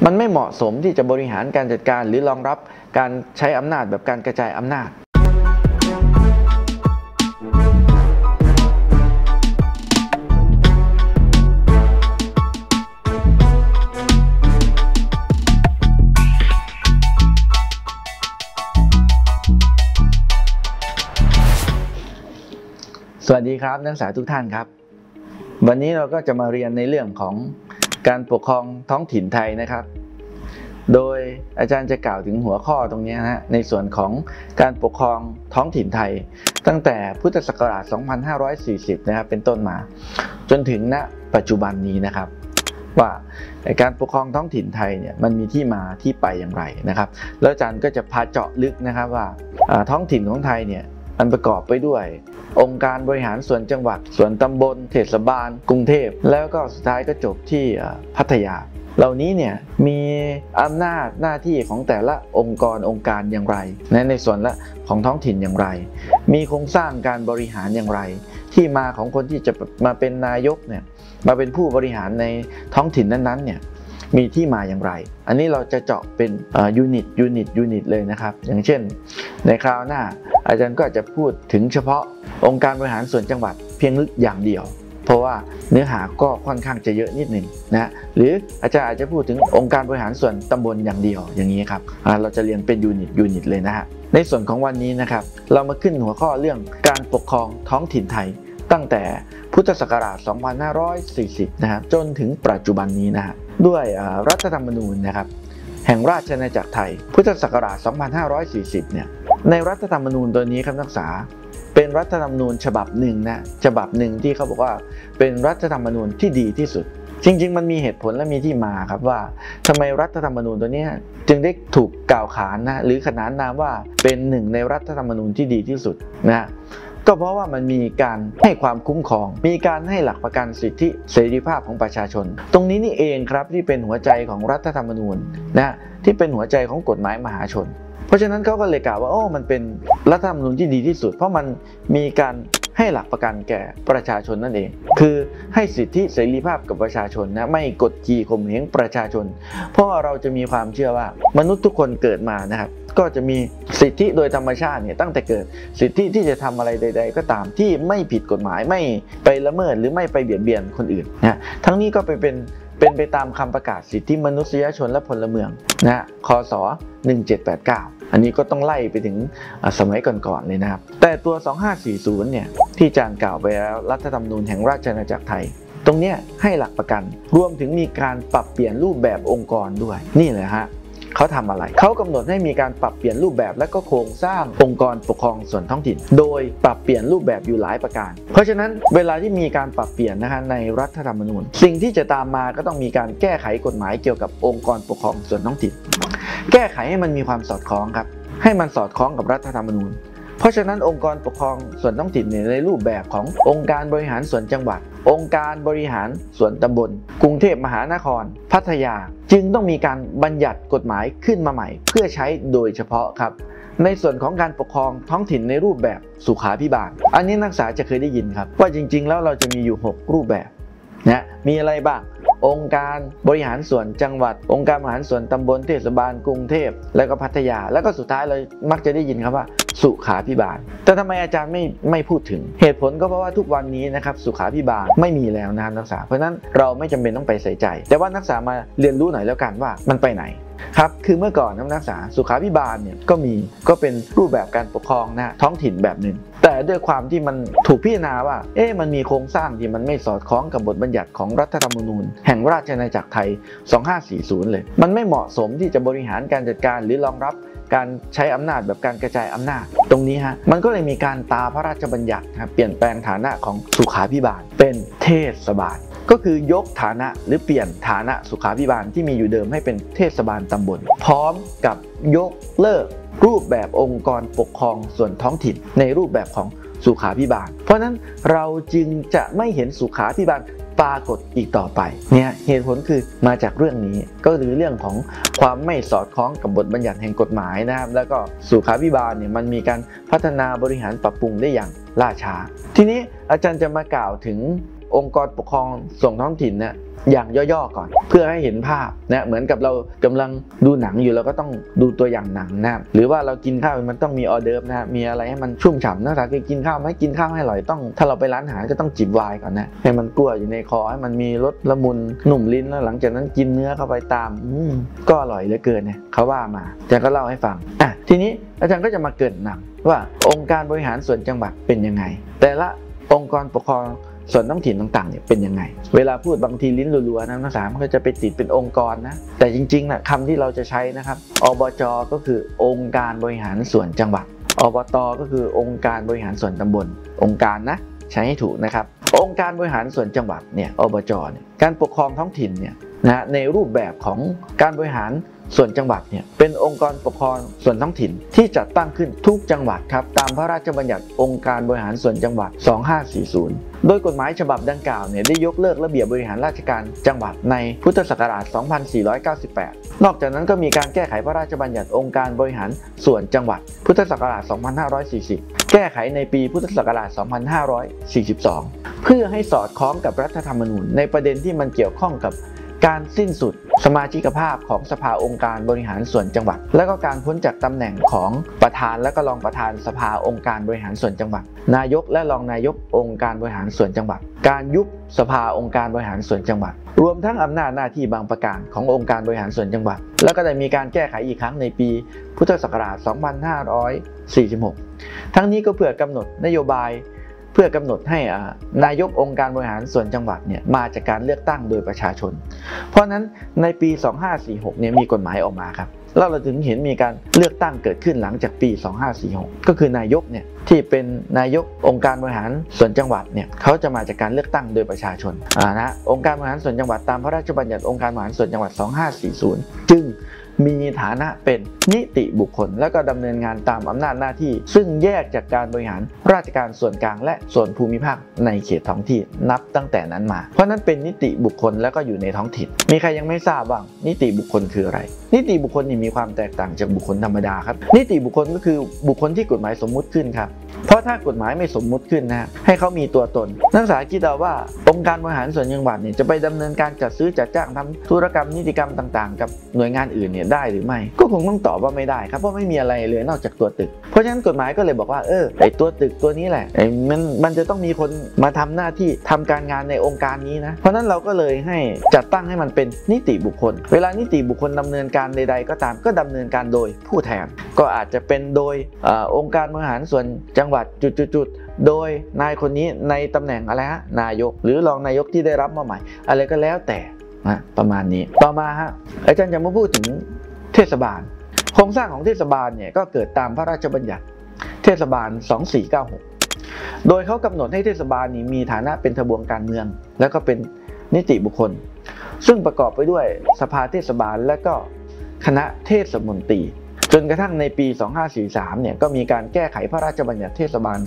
มันไม่เหมาะสมที่จะบริหารการจัดการหรือรองรับการใช้อำนาจแบบการกระจายอำนาจสวัสดีครับนักศึกษาทุกท่านครับวันนี้เราก็จะมาเรียนในเรื่องของการปกครองท้องถิ่นไทยนะครับโดยอาจารย์จะกล่าวถึงหัวข้อตรงนี้นะในส่วนของการปกครองท้องถิ่นไทยตั้งแต่พุทธศักราช 2540 นะครับเป็นต้นมาจนถึงณปัจจุบันนี้นะครับว่าการปกครองท้องถิ่นไทยเนี่ยมันมีที่มาที่ไปอย่างไรนะครับแล้วอาจารย์ก็จะพาเจาะลึกนะครับว่าท้องถิ่นของไทยเนี่ยมันประกอบไปด้วยองค์การบริหารส่วนจังหวัดส่วนตำบลเทศบาลกรุงเทพแล้วก็สุดท้ายก็จบที่พัทยาเหล่านี้เนี่ยมีอำนาจหน้าที่ของแต่ละองค์การอย่างไรในส่วนละของท้องถิ่นอย่างไรมีโครงสร้างการบริหารอย่างไรที่มาของคนที่จะมาเป็นนายกเนี่ยมาเป็นผู้บริหารในท้องถิ่นนั้นๆเนี่ยมีที่มาอย่างไรอันนี้เราจะเจาะเป็นยูนิตเลยนะครับอย่างเช่นในคราวหน้าอาจารย์ก็อาจจะพูดถึงเฉพาะองค์การบริหารส่วนจังหวัดเพียงอย่างเดียวเพราะว่าเนื้อหาก็ค่อนข้างจะเยอะนิดหนึ่งนะหรืออาจารย์อาจจะพูดถึงองค์การบริหารส่วนตำบลอย่างเดียวอย่างนี้ครับเราจะเรียนเป็นยูนิตเลยนะฮะในส่วนของวันนี้นะครับเรามาขึ้นหัวข้อเรื่องการปกครองท้องถิ่นไทยตั้งแต่พุทธศักราช 2540 นะครับจนถึงปัจจุบันนี้นะฮะด้วยรัฐธรรมนูญนะครับแห่งราชอาณาจักรไทยพุทธศักราช 2540 เนี่ยในรัฐธรรมนูญตัวนี้ครับนักศึกษาเป็นรัฐธรรมนูญฉบับหนึ่งนะฉบับหนึ่งที่เขาบอกว่าเป็นรัฐธรรมนูญที่ดีที่สุดจริงๆมันมีเหตุผลและมีที่มาครับว่าทำไมรัฐธรรมนูญตัวนี้จึงได้ถูกกล่าวขานนะหรือขนานนามว่าเป็นหนึ่งในรัฐธรรมนูญที่ดีที่สุดนะก็เพราะว่ามันมีการให้ความคุ้มครองมีการให้หลักประกันสิทธิเสรีภาพของประชาชนตรงนี้นี่เองครับที่เป็นหัวใจของรัฐธรรมนูญนะที่เป็นหัวใจของกฎหมายมหาชนเพราะฉะนั้นเขาก็เลยกล่าวว่ามันเป็นรัฐธรรมนูญที่ดีที่สุดเพราะมันมีการให้หลักประกันแก่ประชาชนนั่นเองคือให้สิทธิเสรีภาพกับประชาชนนะไม่กดขี่ข่มเหงประชาชนเพราะเราจะมีความเชื่อว่ามนุษย์ทุกคนเกิดมานะครับก็จะมีสิทธิโดยธรรมชาติเนี่ยตั้งแต่เกิดสิทธิที่จะทำอะไรใดๆก็ตามที่ไม่ผิดกฎหมายไม่ไปละเมิดหรือไม่ไปเบียดเบียนคนอื่นนะทั้งนี้ก็เป็นไปตามคำประกาศสิทธิมนุษยชนและพลเมืองนะคศ1789อันนี้ก็ต้องไล่ไปถึงสมัยก่อนๆเลยนะครับแต่ตัว 2540 เนี่ยที่อาจารย์กล่าวไปแล้วรัฐธรรมนูญแห่งราชอาณาจักรไทยตรงนี้ให้หลักประกันรวมถึงมีการปรับเปลี่ยนรูปแบบองค์กรด้วยนี่แหละฮะเขาทำอะไรเขากำหนดให้มีการปรับเปลี่ยนรูปแบบและก็โครงสร้างองค์กรปกครองส่วนท้องถิ่นโดยปรับเปลี่ยนรูปแบบอยู่หลายประการเพราะฉะนั้นเวลาที่มีการปรับเปลี่ยนนะคะในรัฐธรรมนูญสิ่งที่จะตามมาก็ต้องมีการแก้ไขกฎหมายเกี่ยวกับองค์กรปกครองส่วนท้องถิ่นแก้ไขให้มันมีความสอดคล้องครับให้มันสอดคล้องกับรัฐธรรมนูญเพราะฉะนั้นองค์กรปกครองส่วนท้องถิ่นในรูปแบบขององค์การบริหารส่วนจังหวัดองค์การบริหารส่วนตำบลกรุงเทพมหานครพัทยาจึงต้องมีการบัญญัติกฎหมายขึ้นมาใหม่เพื่อใช้โดยเฉพาะครับในส่วนของการปกครองท้องถิ่นในรูปแบบสุขาภิบาลอันนี้นักศึกษาจะเคยได้ยินครับว่าจริงๆแล้วเราจะมีอยู่6รูปแบบนะมีอะไรบ้างองค์การบริหารส่วนจังหวัดองค์การบริหารส่วนตำบลเทศบาลกรุงเทพแล้วก็พัทยาแล้วก็สุดท้ายเรามักจะได้ยินครับว่าสุขาภิบาลแต่ทำไมอาจารย์ไม่พูดถึงเหตุผลก็เพราะว่าทุกวันนี้นะครับสุขาภิบาลไม่มีแล้วนะครับนักศึกษาเพราะนั้นเราไม่จำเป็นต้องไปใส่ใจแต่ว่านักศึกษามาเรียนรู้หน่อยแล้วกันว่ามันไปไหนครับคือเมื่อก่อนนักศึกษาสุขาภิบาลเนี่ยก็เป็นรูปแบบการปกครองนะท้องถิ่นแบบหนึ่งแต่ด้วยความที่มันถูกพิจารณาว่ามันมีโครงสร้างที่มันไม่สอดคล้องกับบทบัญญัติของรัฐธรรมนูญแห่งราชอาณาจักรไทย 2540 เลยมันไม่เหมาะสมที่จะบริหารการจัดการหรือรองรับการใช้อำนาจแบบการกระจายอำนาจตรงนี้ฮะมันก็เลยมีการตราพระราชบัญญัติเปลี่ยนแปลงฐานะของสุขาภิบาลเป็นเทศบาลก็คือยกฐานะหรือเปลี่ยนฐานะสุขาภิบาลที่มีอยู่เดิมให้เป็นเทศบาลตำบลพร้อมกับยกเลิกรูปแบบองค์กรปกครองส่วนท้องถิ่นในรูปแบบของสุขาภิบาลเพราะนั้นเราจึงจะไม่เห็นสุขาภิบาลปรากฏอีกต่อไปเนี่ยเหตุผลคือมาจากเรื่องนี้ก็คือเรื่องของความไม่สอดคล้องกับบทบัญญัติแห่งกฎหมายนะครับแล้วก็สุขาภิบาลเนี่ยมันมีการพัฒนาบริหารปรับปรุงได้อย่างล่าช้าทีนี้อาจารย์จะมากล่าวถึงองค์กรปกครองส่วนท้องถิ่นอย่างย่อๆก่อนเพื่อให้เห็นภาพนะเหมือนกับเรากำลังดูหนังอยู่เราก็ต้องดูตัวอย่างหนังนะหรือว่าเรากินข้าวมันต้องมีออเดิร์ฟนะมีอะไรให้มันชุ่มฉ่ำนะถ้ากินข้าวไม่กินข้าวให้อร่อยต้องถ้าเราไปร้านอาหารก็ต้องจิบไวน์ก่อนนะให้มันกลั้วอยู่ในคอให้มันมีรสละมุนหนุ่มลิ้นแล้วหลังจากนั้นกินเนื้อเข้าไปตามก็อร่อยเหลือเกินเนี่ยเขาว่ามาอาจารย์ก็เล่าให้ฟังทีนี้อาจารย์ก็จะมาเกริ่นนำว่าองค์การบริหารส่วนจังหวัดเป็นยังไงแต่ละองค์กรปกครองส่วนท้องถิ่นต่างๆเนี่ยเป็นยังไงเวลาพูดบางทีลิ้นรัวๆนะนักศึกษามันก็จะไปติดเป็นองค์กรนะแต่จริงๆนะคำที่เราจะใช้นะครับอบจ.ก็คือองค์การบริหารส่วนจังหวัดอบต.ก็คือองค์การบริหารส่วนตำบลองค์การนะใช้ให้ถูกนะครับองค์การบริหารส่วนจังหวัดเนี่ยอบจ.เนี่ยการปกครองท้องถิ่นเนี่ยนะในรูปแบบของการบริหารส่วนจังหวัดเนี่ยเป็นองค์กรปกครองส่วนท้องถิ่นที่จัดตั้งขึ้นทุกจังหวัดครับตามพระราชบัญญัติองค์การบริหารส่วนจังหวัด 2540 โดยกฎหมายฉบับดังกล่าวเนี่ยได้ยกเลิกระเบียบบริหารราชการจังหวัดในพุทธศักราช 2498 นอกจากนั้นก็มีการแก้ไขพระราชบัญญัติองค์การบริหารส่วนจังหวัดพุทธศักราช 2540 แก้ไขในปีพุทธศักราช 2542 เพื่อให้สอดคล้องกับรัฐธรรมนูญในประเด็นที่มันเกี่ยวข้องกับการสิ้นสุดสมาชิกภาพของสภาองค์การบริหารส่วนจังหวัดและก็การพ้นจากตำแหน่งของประธานและก็รองประธานสภาองค์การบริหารส่วนจังหวัดนายกและรองนายกองค์การบริหารส่วนจังหวัดการยุบสภาองค์การบริหารส่วนจังหวัดรวมทั้งอำนาจหน้าที่บางประการขององค์การบริหารส่วนจังหวัดแล้วก็ได้มีการแก้ไขอีกครั้งในปีพุทธศักราช 2546 ทั้งนี้ก็เพื่อกำหนดนโยบายเพื่อกำหนดให้นายกองค์การบริหารส่วนจังหวัดเนี่ยมาจากการเลือกตั้งโดยประชาชนเพราะนั้นในปี 2546 เนี่ยมีกฎหมายออกมาครับแล้วเราถึงเห็นมีการเลือกตั้งเกิดขึ้นหลังจากปี 2546 ก็คือนายกเนี่ยที่เป็นนายกองค์การบริหารส่วนจังหวัดเนี่ยเขาจะมาจากการเลือกตั้งโดยประชาชนนะองค์การบริหารส่วนจังหวัดตามพระราชบัญญัติองค์การบริหารส่วนจังหวัด 2540 จึงมีฐานะเป็นนิติบุคคลและก็ดำเนินงานตามอำนาจหน้าที่ซึ่งแยกจากการบริหารราชการส่วนกลางและส่วนภูมิภาคในเขตท้องที่นับตั้งแต่นั้นมาเพราะนั้นเป็นนิติบุคคลแล้วก็อยู่ในท้องถิ่นมีใครยังไม่ทราบบ้างนิติบุคคลคืออะไรนิติบุคคลนี่มีความแตกต่างจากบุคคลธรรมดาครับนิติบุคคลก็คือบุคคลที่กฎหมายสมมุติขึ้นครับเพราะถ้ากฎหมายไม่สมมุติขึ้นนะให้เขามีตัวตนนักศึกษาคิดเอาว่าองค์การบริหารส่วนจังหวัดเนี่ยจะไปดำเนินการจัดซื้อจัดจ้างทำธุรกรรมนิติกรรมต่างๆกับหน่วยงานอื่นเนี่ยได้หรือไม่ก็คงต้องตอบว่าไม่ได้ครับเพราะไม่มีอะไรเลยนอกจากตัวตึกเพราะฉะนั้นกฎหมายก็เลยบอกว่าไอ้ตัวตึกตัวนี้แหละมันจะต้องมีคนมาทำหน้าที่ทำการงานในองค์การนี้นะเพราะนั้นเราก็เลยให้จัดตั้งให้มันเป็นนิติบุคคลเวลานิติบุคคลดำเนินการใดๆก็ตามก็ดำเนินการโดยผู้แทนก็อาจจะเป็นโดยองค์การบริหารส่วนจังหวัดจุดๆโดยนายคนนี้ในตำแหน่งอะไรฮะนายกหรือรองนายกที่ได้รับมาใหม่อะไรก็แล้วแต่ประมาณนี้ต่อมาฮะอาจารย์จะมาพูดถึงเทศบาลโครงสร้างของเทศบาลเนี่ยก็เกิดตามพระราชบัญญัติเทศบาล 2496 โดยเขากำหนดให้เทศบาลนี้มีฐานะเป็นทบวงการเมืองแล้วก็เป็นนิติบุคคลซึ่งประกอบไปด้วยสภาเทศบาลและก็คณะเทศมนตรีจนกระทั่งในปี 2543 เนี่ยก็มีการแก้ไขพระราชบัญญัติเทศบาล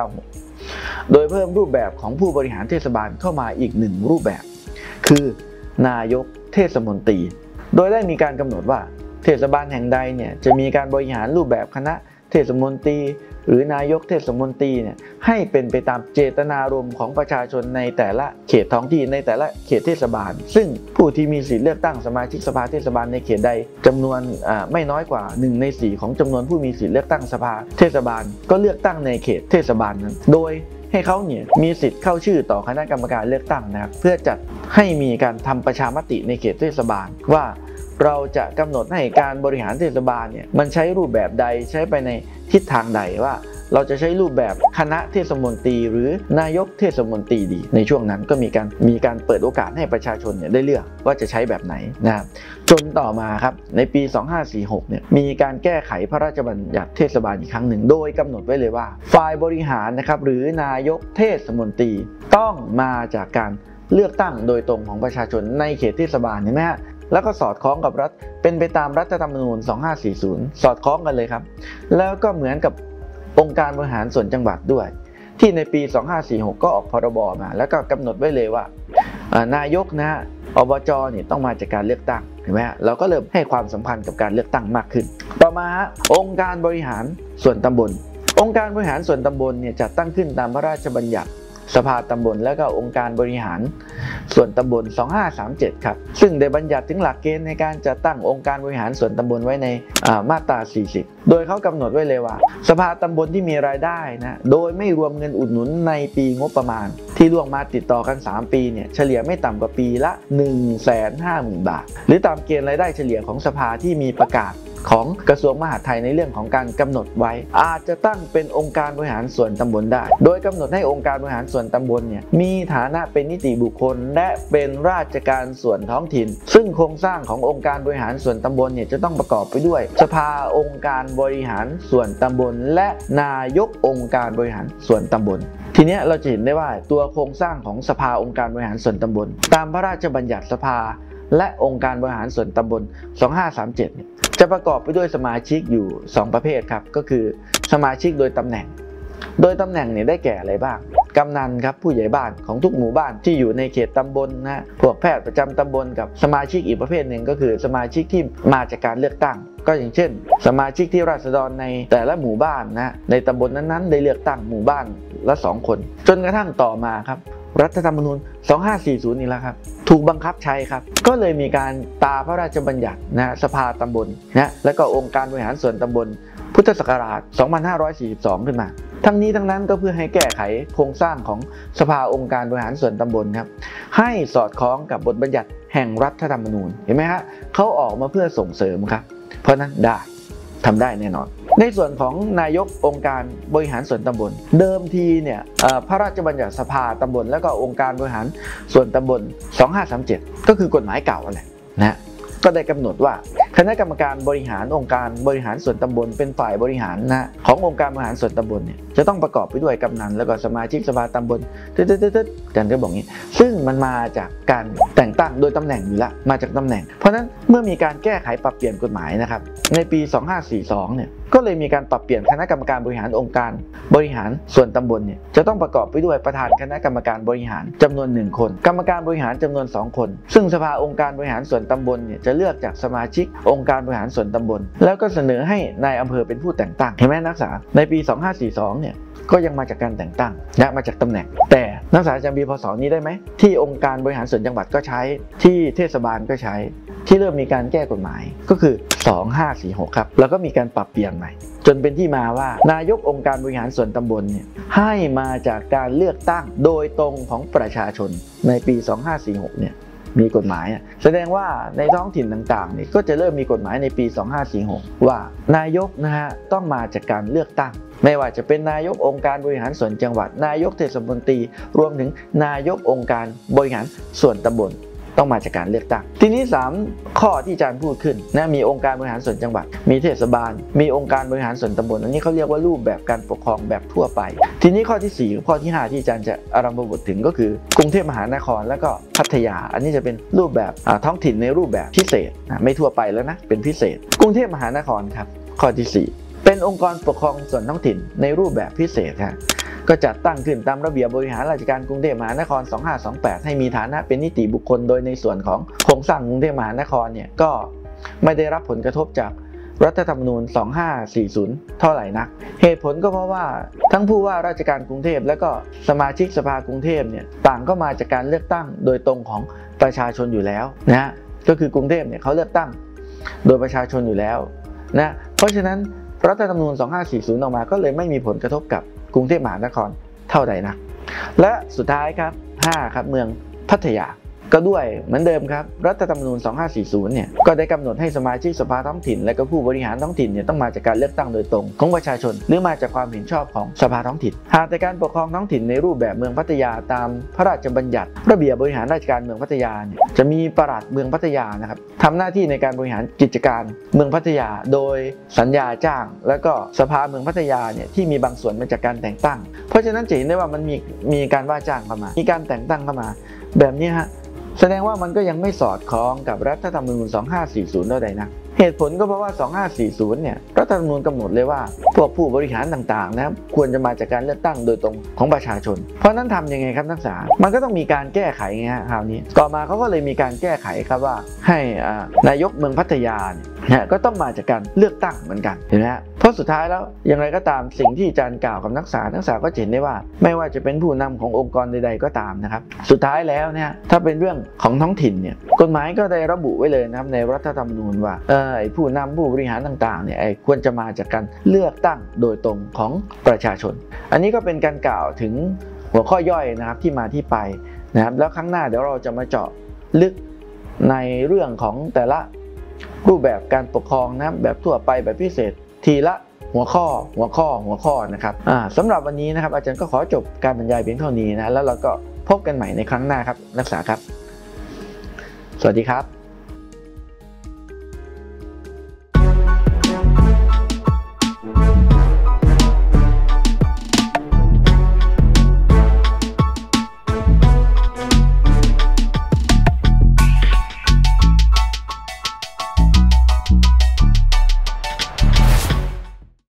2496 โดยเพิ่มรูปแบบของผู้บริหารเทศบาลเข้ามาอีกหนึ่งรูปแบบคือนายกเทศมนตรีโดยได้มีการกำหนดว่าเทศบาลแห่งใดเนี่ยจะมีการบริหารรูปแบบคณะเทศมนตรีหรือนายกเทศมนตรีเนี่ยให้เป็นไปตามเจตนารมณ์ของประชาชนในแต่ละเขตท้องที่ในแต่ละเขตเทศบาลซึ่งผู้ที่มีสิทธิเลือกตั้งสมาชิกสภาเทศบาลในเขตใดจำนวนไม่น้อยกว่า1 ใน 4ของจำนวนผู้มีสิทธิเลือกตั้งสภาเทศบาลก็เลือกตั้งในเขตเทศบาลนั้นโดยให้เขาเนี่ยมีสิทธิ์เข้าชื่อต่อคณะกรรมการเลือกตั้งนะครับเพื่อจัดให้มีการทำประชามติในเขตเทศบาลว่าเราจะกำหนดให้การบริหารเทศบาลเนี่ยมันใช้รูปแบบใดใช้ไปในทิศทางใดว่าเราจะใช้รูปแบบคณะเทศมนตรีหรือนายกเทศมนตรีดีในช่วงนั้นก็มีการเปิดโอกาสให้ประชาชนเนี่ยได้เลือกว่าจะใช้แบบไหนนะครับจนต่อมาครับในปี 2546 เนี่ยมีการแก้ไขพระราชบัญญัติเทศบาลอีกครั้งหนึ่งโดยกำหนดไว้เลยว่าฝ่ายบริหารนะครับหรือนายกเทศมนตรีต้องมาจากการเลือกตั้งโดยตรงของประชาชนในเขตเทศบาลเห็นไหมฮะแล้วก็สอดคล้องกับเป็นไปตามรัฐธรรมนูญ 2540 สอดคล้องกันเลยครับแล้วก็เหมือนกับองค์การบริหารส่วนจังหวัดด้วยที่ในปี 2546 ก็ออกพรบมาแล้วก็กำหนดไว้เลยว่านายกนะอบจ.เนี่ยต้องมาจากการเลือกตั้งเห็นไหมฮะเราก็เริ่มให้ความสำคัญกับการเลือกตั้งมากขึ้นต่อมาองค์การบริหารส่วนตำบลองค์การบริหารส่วนตำบลเนี่ยจัดตั้งขึ้นตามพระราชบัญญัติสภาตำบลและก็องค์การบริหารส่วนตำบล2537ครับซึ่งได้บัญญัติถึงหลักเกณฑ์ในการจัดตั้งองค์การบริหารส่วนตำบลไว้ในมาตรา40โดยเขากำหนดไว้เลยว่าสภาตำบลที่มีรายได้นะโดยไม่รวมเงินอุดหนุนในปีงบประมาณที่ล่วงมาติดต่อกัน3ปีเนี่ยเฉลี่ยไม่ต่ำกว่าปีละ 150,000 บาทหรือตามเกณฑ์รายได้เฉลี่ยของสภาที่มีประกาศของกระทรวงมหาดไทยในเรื่องของการกำหนดไว้อาจจะตั้งเป็นองค์การบริหารส่วนตำบลได้โดยกำหนดให้องค์การบริหารส่วนตำบลเนี่ยมีฐานะเป็นนิติบุคคลและเป็นราชการส่วนท้องถิ่นซึ่งโครงสร้างขององค์การบริหารส่วนตำบลเนี่ยจะต้องประกอบไปด้วยสภาองค์การบริหารส่วนตำบลและนายกองค์การบริหารส่วนตำบลทีนี้เราจะเห็นได้ว่าตัวโครงสร้างของสภาองค์การบริหารส่วนตำบลตามพระราชบัญญัติสภาและองค์การบริหารส่วนตำบล2537เนี่ยจะประกอบไปด้วยสมาชิกอยู่2ประเภทครับก็คือสมาชิกโดยตำแหน่งเนี่ยได้แก่อะไรบ้างกำนันครับผู้ใหญ่บ้านของทุกหมู่บ้านที่อยู่ในเขตตำบลนะพวกแพทย์ประจำตำบลกับสมาชิกอีกประเภทหนึ่งก็คือสมาชิกที่มาจากการเลือกตั้งก็อย่างเช่นสมาชิกที่ราษฎรในแต่ละหมู่บ้านนะในตำบลนั้นๆได้เลือกตั้งหมู่บ้านละ2 คนจนกระทั่งต่อมาครับรัฐธรรมนูญ2540นี่แหละครับถูกบังคับใช้ครับก็เลยมีการตราพระราชบัญญัตินะสภาตำบลนะและก็องค์การบริหารส่วนตำบลพุทธศักราช2542ขึ้นมาทั้งนี้ทั้งนั้นก็เพื่อให้แก้ไขโครงสร้างของสภาองค์การบริหารส่วนตำบลครับให้สอดคล้องกับบทบัญญัติแห่งรัฐธรรมนูญเห็นไหมฮะเขาออกมาเพื่อส่งเสริมครับเพราะนั้นได้ทำได้แน่นอนในส่วนของนายกองค์การบริหารส่วนตำบลเดิมทีเนี่ยพระราชบัญญัติสภาตำบลและก็องค์การบริหารส่วนตำบล2537ก็คือกฎหมายเก่าแหละนะก็ได้กำหนดว่าคณะกรรมการบริหารองค์การบริหารส่วนตำบลเป็นฝ่ายบริหารนะขององค์การบริหารส่วนตำบลเนี่ยจะต้องประกอบไปด้วยกำนันแล้วก็สมาชิกสภาตำบลกันก็บอกงี้ซึ่งมันมาจากการแต่งตั้งโดยตำแหน่งอยู่ละมาจากตำแหน่งเพราะฉะนั้นเมื่อมีการแก้ไขปรับเปลี่ยนกฎหมายนะครับในปี2542เนี่ยก็เลยมีการปรับเปลี่ยนคณะกรรมการบริหารองค์การบริหารส่วนตำบลเนี่ยจะต้องประกอบไปด้วยประธานคณะกรรมการบริหารจำนวน1 คนกรรมการบริหารจำนวน2 คนซึ่งสภาองค์การบริหารส่วนตำบลเนี่ยจะเลือกจากสมาชิกองค์การบริหารส่วนตำบลแล้วก็เสนอให้นายอำเภอเป็นผู้แต่งตั้งเห็นไหมนักศึกษาในปี2542เนี่ยก็ยังมาจากการแต่งตั้งและมาจากตำแหน่งแต่นักศึกษาจำปีพศนี้ได้ไหมที่องค์การบริหารส่วนจังหวัดก็ใช้ที่เทศบาลก็ใช้ที่เริ่มมีการแก้กฎหมายก็คือ2546ครับแล้วก็มีการปรับเปลี่ยนใหม่จนเป็นที่มาว่านายกองค์การบริหารส่วนตำบลเนี่ยให้มาจากการเลือกตั้งโดยตรงของประชาชนในปี2546เนี่ยมีกฎหมายแสดงว่าในท้องถิ่นต่างๆนี่ก็จะเริ่มมีกฎหมายในปี2546ว่านายกนะฮะต้องมาจากการเลือกตั้งไม่ว่าจะเป็นนายกองค์การบริหารส่วนจังหวัดนายกเทศมนตรีรวมถึงนายกองค์การบริหารส่วนตำบลต้องมาจากการเลือกตั้งทีนี้3ข้อที่อาจารย์พูดขึ้นนะมีองค์การบริหารส่วนจังหวัดมีเทศบาลมีองค์การบริหารส่วนตำบลอันนี้เขาเรียกว่ารูปแบบการปกครองแบบทั่วไปทีนี้ข้อที่4ข้อที่5ที่อาจารย์จะอารัมภบทถึงก็คือกรุงเทพมหานครและก็พัทยาอันนี้จะเป็นรูปแบบท้องถิ่นในรูปแบบพิเศษไม่ทั่วไปแล้วนะเป็นพิเศษกรุงเทพมหานครครับข้อที่4เป็นองค์กรปกครองส่วนท้องถิ่นในรูปแบบพิเศษครับก็จัดตั้งขึ้นตามระเบียบบริหารราชการกรุงเทพมหานคร2528ให้มีฐานะเป็นนิติบุคคลโดยในส่วนของโครงสร้างกรุงเทพมหานครเนี่ยก็ไม่ได้รับผลกระทบจากรัฐธรรมนูญ2540เท่าไหร่นักเหตุผลก็เพราะว่าทั้งผู้ว่าราชการกรุงเทพและก็สมาชิกสภากรุงเทพเนี่ยต่างก็มาจากการเลือกตั้งโดยตรงของประชาชนอยู่แล้วนะก็คือกรุงเทพเนี่ยเขาเลือกตั้งโดยประชาชนอยู่แล้วนะเพราะฉะนั้นรัฐธรรมนูญ2540ออกมาก็เลยไม่มีผลกระทบกับกรุงเทพมหานครเท่าใดนักและสุดท้ายครับ5ครับเมืองพัทยาก็ด้วยเหมือนเดิมครับรัฐธรรมนูญ2540เนี่ยก็ได้กำหนดให้สมาชิกสภาท้องถิ่นและก็ผู้บริหารท้องถิ่นเนี่ยต้องมาจากการเลือกตั้งโดยตรงของประชาชนหรือมาจากความเห็นชอบของสภาท้องถิ่นหากแต่การปกครองท้องถิ่นในรูปแบบเมืองพัทยาตามพระราชบัญญัติระเบียบบริหารราชการเมืองพัทยาเนี่ยจะมีปลัดเมืองพัทยานะครับทำหน้าที่ในการบริหารกิจการเมืองพัทยาโดยสัญญาจ้างและก็สภาเมืองพัทยาเนี่ยที่มีบางส่วนมาจากการแต่งตั้งเพราะฉะนั้นจะเห็นได้ว่ามันมีการว่าจ้างเข้ามามีการแต่งตั้งเข้ามาแบบนี้ฮะแสดงว่ามันก็ยังไม่สอดคล้องกับรัฐธรรมนูญ2540เท่าใดนะเหตุผลก็เพราะว่า2540เนี่ยรัฐธรรมนูญกำหนดเลยว่าพวกผู้บริหารต่างๆนะครับควรจะมาจากการเลือกตั้งโดยตรงของประชาชนเพราะนั้นทำยังไงครับนักศึกษามันก็ต้องมีการแก้ไขไงฮะคราวนี้ต่อมาเขาก็เลยมีการแก้ไขครับว่าให้นายกเมืองพัทยานะก็ต้องมาจากการเลือกตั้งเหมือนกันเห็นไหมฮะเพราะสุดท้ายแล้วอย่างไรก็ตามสิ่งที่อาจารย์กล่าวกับนักศึกษาก็เห็นได้ว่าไม่ว่าจะเป็นผู้นำขององค์กรใดๆก็ตามนะครับสุดท้ายแล้วเนี่ยถ้าเป็นเรื่องของท้องถิ่นเนี่ยกฎหมายก็ได้ระบุไว้เลยนะครับในรัฐธรรมนูญว่าผู้นำผู้บริหารต่างๆเนี่ยควรจะมาจากการเลือกตั้งโดยตรงของประชาชนอันนี้ก็เป็นการกล่าวถึงหัวข้อย่อยนะครับที่มาที่ไปนะครับแล้วครั้งหน้าเดี๋ยวเราจะมาเจาะลึกในเรื่องของแต่ละรูปแบบการปกครองนะแบบทั่วไปแบบพิเศษทีละหัวข้อนะครับสำหรับวันนี้นะครับอาจารย์ก็ขอจบการบรรยายเพียงเท่านี้นะแล้วเราก็พบกันใหม่ในครั้งหน้าครับนักศึกษาครับสวัสดีครับ